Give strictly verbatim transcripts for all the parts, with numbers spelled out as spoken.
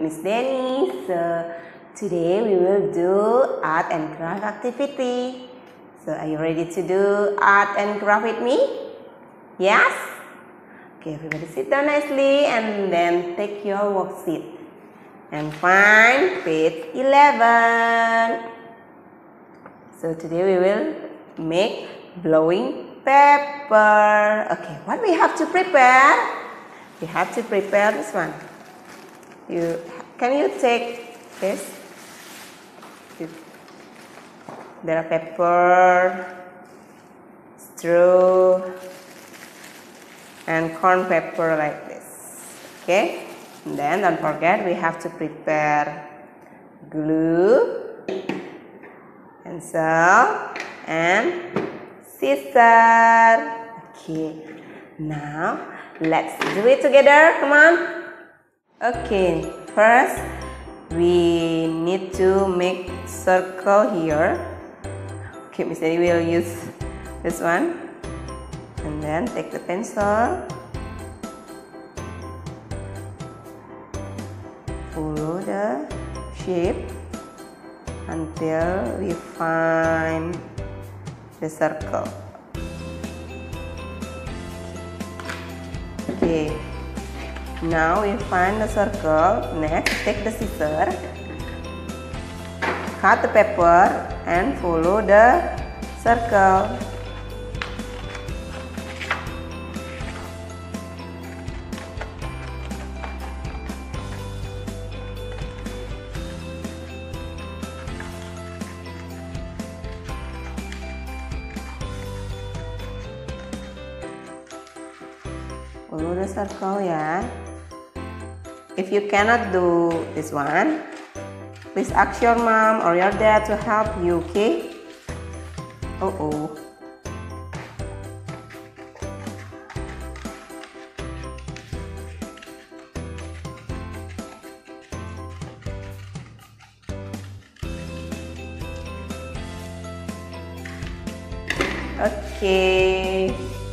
Miss Denny. So today we will do art and craft activity. So are you ready to do art and craft with me? Yes? Okay, everybody sit down nicely and then take your worksheet and find page eleven. So today we will make blowing paper. Okay, what we have to prepare? We have to prepare this one. You can you take this? There are pepper, straw, and corn pepper like this. Okay, and then don't forget we have to prepare glue, pencil, and scissors. Okay, now let's do it together. Come on. Okay, first we need to make circle here. Okay, Miss Denny will use this one, and then take the pencil, follow the shape until we find the circle. Okay, now we find the circle. Next, take the scissors, cut the paper and follow the circle. Follow the circle, ya. If you cannot do this one, please ask your mom or your dad to help you, okay? Oh oh. Okay.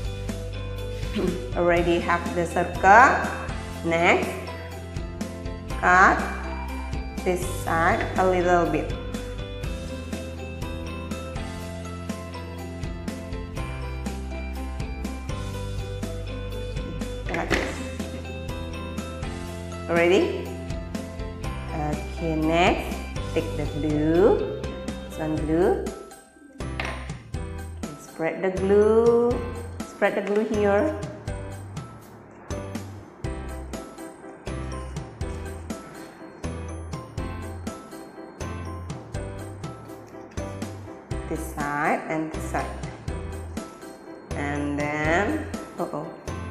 Already have the circle. Next, cut this side a little bit. Like this. Ready? Okay, next, take the glue. Some glue. Okay, spread the glue. Spread the glue here. This side and this side, and then uh oh,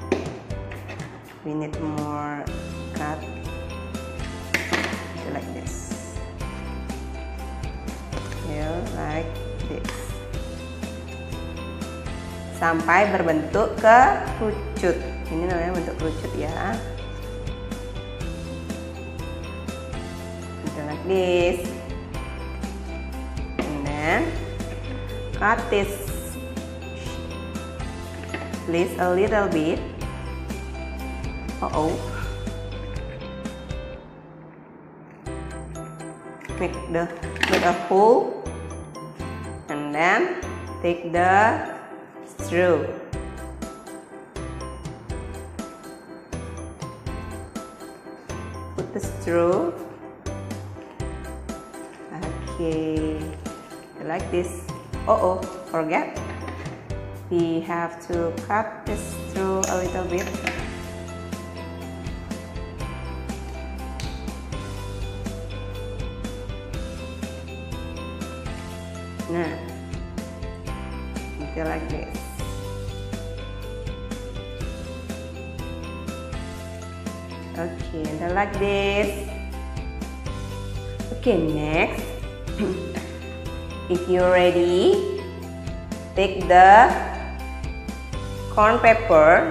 we need more cut like this, here like this, sampai berbentuk kerucut. Ini namanya bentuk kerucut ya. Like this, and then cut this please a little bit. Uh oh. Make the make a hole, and then take the straw. Put the straw. Okay, like this. Uh oh, forget. We have to cut this straw a little bit. Nah, until like this. Okay, and like this. Okay, next. If you're ready, take the corn pepper,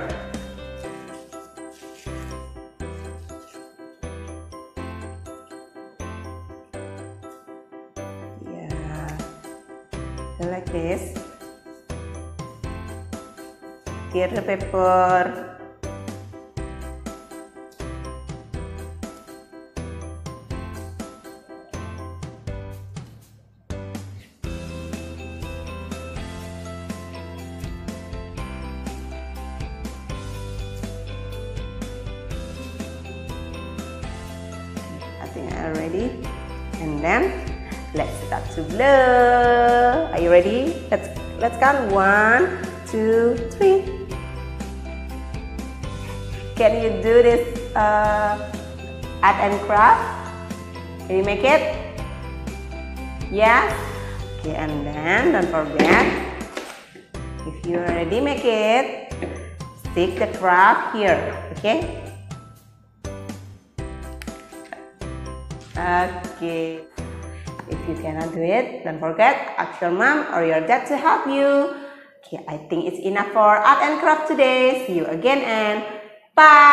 yeah, like this. Tear the paper. Already? And then let's start to blow. Are you ready? Let's let's count one, two, three. Can you do this uh, art and craft? Can you make it? Yes. Okay, and then don't forget, if you already make it, stick the craft here. Okay. Okay. If you cannot do it, don't forget, ask your mom or your dad to help you. Okay, I think it's enough for art and craft today. See you again and bye.